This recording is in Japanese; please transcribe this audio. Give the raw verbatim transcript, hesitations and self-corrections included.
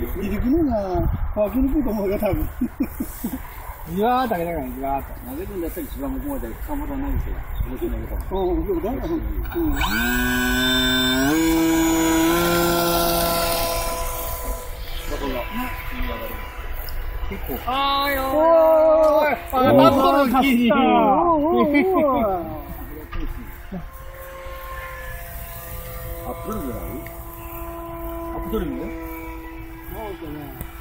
離陸のが乾きにくいと思うよ、多分。 じわーだけだから、じわーっと。 投げるんだったら一番向こうまでカモダ投げて、もうちょい投げたら。 うん、そうだ。うん。 結構。あーよー。おーい。あー、なんとの記事。 おーおーおー。 アップルぐらいアップトリム